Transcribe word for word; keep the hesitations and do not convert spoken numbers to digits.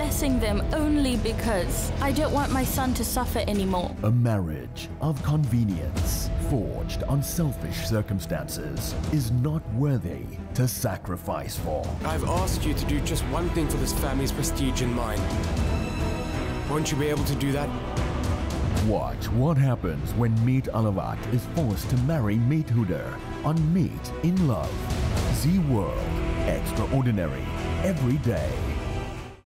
blessing them only because I don't want my son to suffer anymore. A marriage of convenience, forged on selfish circumstances, is not worthy to sacrifice for. I've asked you to do just one thing for this family's prestige and mine. Won't you be able to do that? Watch what happens when Meet Alavat is forced to marry Meet Huder on Meet in Love. Z World. Extraordinary. Every day.